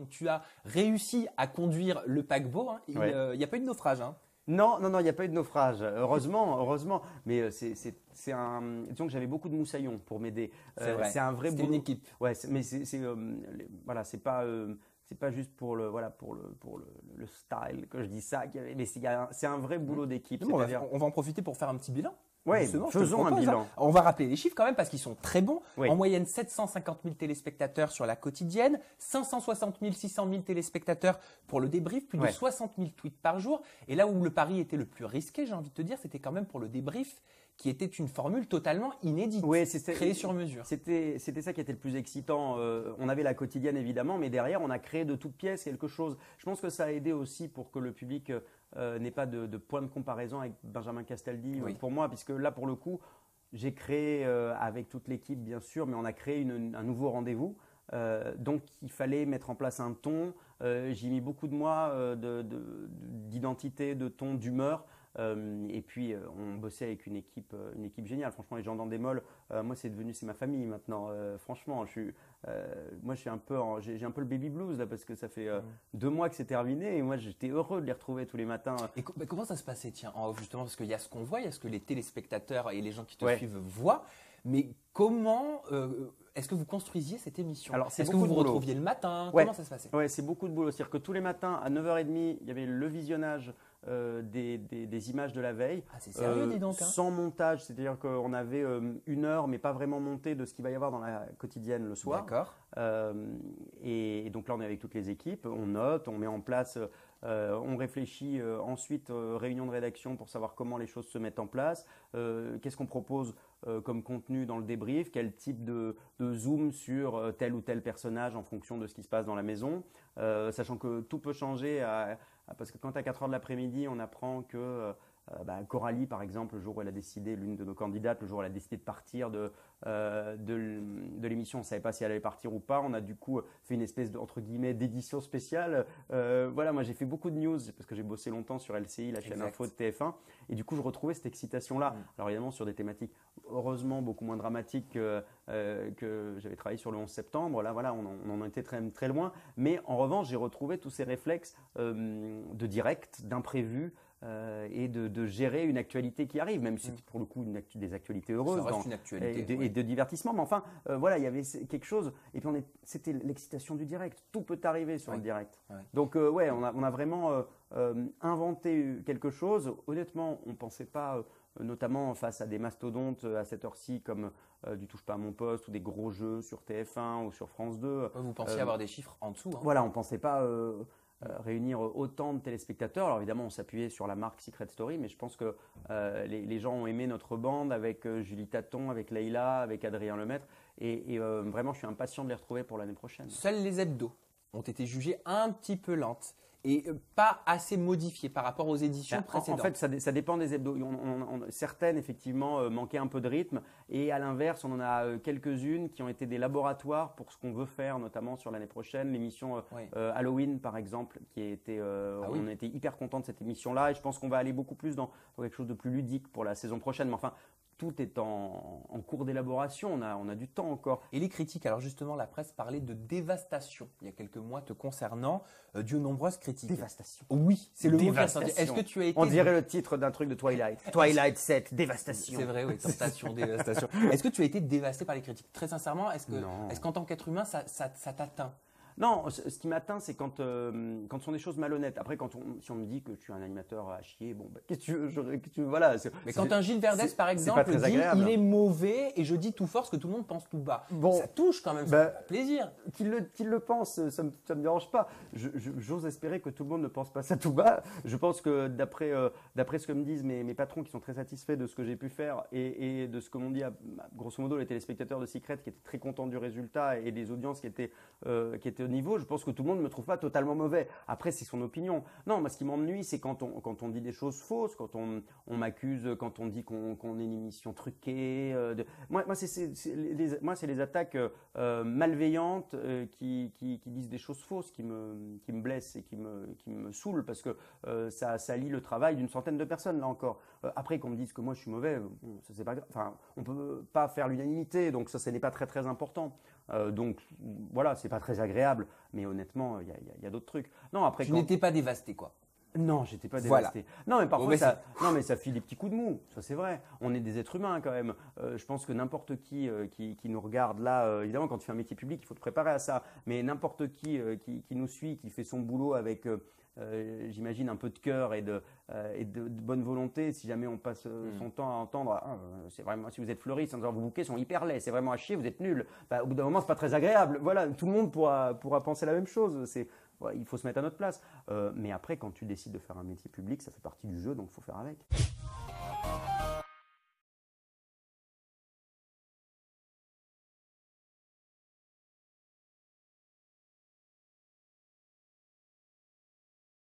Donc tu as réussi à conduire le paquebot. Hein. Il n'y a pas eu de naufrage. Hein. Non, il n'y a pas eu de naufrage. Heureusement. Mais disons que j'avais beaucoup de moussaillons pour m'aider. C'est vrai. C'est un vrai C'était boulot. une équipe. Ouais, mais voilà, c'est pas juste pour le style que je dis ça. Mais c'est un vrai boulot d'équipe. On va en profiter pour faire un petit bilan. Oui, faisons un bilan. Hein. On va rappeler les chiffres quand même parce qu'ils sont très bons. Oui. En moyenne, 750 000 téléspectateurs sur la quotidienne, 560 000, 600 000 téléspectateurs pour le débrief, plus de 60 000 tweets par jour. Et là où le pari était le plus risqué, j'ai envie de te dire, c'était quand même pour le débrief, qui était une formule totalement inédite, créée sur mesure. C'était ça qui était le plus excitant. On avait la quotidienne évidemment, mais derrière, on a créé de toutes pièces quelque chose. Je pense que ça a aidé aussi pour que le public n'ait pas de point de comparaison avec Benjamin Castaldi pour moi, puisque là, pour le coup, j'ai créé avec toute l'équipe, bien sûr, mais on a créé un nouveau rendez-vous. Donc, il fallait mettre en place un ton. J'y ai mis beaucoup de moi, d'identité, de ton, d'humeur. Et puis, on bossait avec une équipe géniale. Franchement, les gens d'Endemol, moi, c'est ma famille maintenant. Franchement, moi, j'ai un peu le baby blues là parce que ça fait 2 mois que c'est terminé et moi, j'étais heureux de les retrouver tous les matins. Et comment ça se passait, tiens, en off, justement, parce qu'il y a ce qu'on voit, il y a ce que les téléspectateurs et les gens qui te suivent voient. Mais comment est-ce que vous construisiez cette émission? Alors, est-ce que vous vous retrouviez le matin? Comment ça se passait? Ouais, c'est beaucoup de boulot. C'est-à-dire que tous les matins à 9h30, il y avait le visionnage des images de la veille. Ah, c'est sérieux, dis donc. Hein. Sans montage, c'est-à-dire qu'on avait 1 heure, mais pas vraiment montée de ce qu'il va y avoir dans la quotidienne le soir. D'accord. Et donc là, on est avec toutes les équipes, on note, on met en place, on réfléchit ensuite réunion de rédaction pour savoir comment les choses se mettent en place, qu'est-ce qu'on propose comme contenu dans le débrief, quel type de zoom sur tel ou tel personnage en fonction de ce qui se passe dans la maison, sachant que tout peut changer parce que quand à 4h de l'après-midi, on apprend que Coralie, par exemple, le jour où elle a décidé, l'une de nos candidates, le jour où elle a décidé de partir de l'émission, on ne savait pas si elle allait partir ou pas. On a du coup fait une espèce entre guillemets d'édition spéciale. Voilà, moi j'ai fait beaucoup de news parce que j'ai bossé longtemps sur LCI, la chaîne info de TF1, et du coup je retrouvais cette excitation-là. Alors évidemment sur des thématiques heureusement beaucoup moins dramatiques que j'avais travaillé sur le 11 septembre. Là voilà, on en était très très loin. Mais en revanche, j'ai retrouvé tous ces réflexes de direct, d'imprévu. Et de gérer une actualité qui arrive, même si c'est pour le coup des actualités heureuses une actualité, et de divertissement. Mais enfin, voilà, il y avait quelque chose. Et puis c'était l'excitation du direct. Tout peut arriver sur le direct. Ouais. Donc on a vraiment inventé quelque chose. Honnêtement, on ne pensait pas, notamment face à des mastodontes à cette heure-ci comme du Touche pas à mon poste ou des gros jeux sur TF1 ou sur France 2. Vous pensiez avoir des chiffres en dessous. Hein. Voilà, on ne pensait pas réunir autant de téléspectateurs. Alors évidemment, on s'appuyait sur la marque Secret Story, mais je pense que les gens ont aimé notre bande avec Julie Taton, avec Leïla, avec Adrien Lemaître. Et vraiment, je suis impatient de les retrouver pour l'année prochaine. Seuls les hebdos ont été jugés un petit peu lentes et pas assez modifiées par rapport aux éditions précédentes. En fait, ça dépend des hebdos. Certaines, effectivement, manquaient un peu de rythme. Et à l'inverse, on en a quelques-unes qui ont été des laboratoires pour ce qu'on veut faire, notamment sur l'année prochaine. L'émission Halloween, par exemple, qui a été, on a été hyper contents de cette émission-là. Et je pense qu'on va aller beaucoup plus dans quelque chose de plus ludique pour la saison prochaine. Mais enfin, tout est en cours d'élaboration, on a du temps encore. Et les critiques, alors justement la presse parlait de dévastation il y a quelques mois te concernant, de nombreuses critiques. Dévastation. Oui, c'est le mot qui est. Est-ce que tu as été… On dirait le titre d'un truc de Twilight. Twilight 7, dévastation. C'est vrai, oui, tentation, dévastation. Est-ce que tu as été dévasté par les critiques? Très sincèrement, est-ce qu'en tant qu'être humain, ça t'atteint? Non, ce qui m'atteint, c'est quand ce sont des choses malhonnêtes. Après, si on me dit que je suis un animateur à chier, bon, qu'est-ce que tu veux, voilà. Mais quand un Gilles Verdez, par exemple, dit il est mauvais et je dis tout fort ce que tout le monde pense tout bas, ça touche quand même, ça fait plaisir. Qu'il le pense, ça me dérange pas. J'ose espérer que tout le monde ne pense pas ça tout bas. Je pense que d'après ce que me disent mes patrons qui sont très satisfaits de ce que j'ai pu faire et de ce que m'ont dit grosso modo les téléspectateurs de Secret qui étaient très contents du résultat et des audiences qui étaient au niveau, je pense que tout le monde ne me trouve pas totalement mauvais. Après, c'est son opinion. Non, moi, ce qui m'ennuie, c'est quand on dit des choses fausses, quand on m'accuse, quand on dit qu'on est une émission truquée. Moi, c'est les attaques malveillantes qui disent des choses fausses qui me blessent et qui me saoulent parce que ça salit le travail d'une centaine de personnes, là encore. Après, qu'on me dise que moi, je suis mauvais, ça c'est pas grave. Enfin, on peut pas faire l'unanimité, donc ça n'est pas très très important. Donc voilà, c'est pas très agréable, mais honnêtement, il y a d'autres trucs. Non, après, Tu n'étais pas dévasté, quoi. Non, j'étais pas Voilà. dévasté. Non, mais parfois, Bon, non, mais ça file des petits coups de mou. Ça, c'est vrai. On est des êtres humains quand même. Je pense que n'importe qui nous regarde là, évidemment, quand tu fais un métier public, il faut te préparer à ça. Mais n'importe qui nous suit, qui fait son boulot avec, j'imagine, un peu de cœur et de bonne volonté, si jamais on passe son temps à entendre, c'est vraiment, si vous êtes fleuriste, en disant vos bouquets sont hyper laids, c'est vraiment à chier, vous êtes nuls. Bah, au bout d'un moment, c'est pas très agréable. Voilà, tout le monde pourra penser la même chose. Il faut se mettre à notre place. Mais après, quand tu décides de faire un métier public, ça fait partie du jeu, donc il faut faire avec.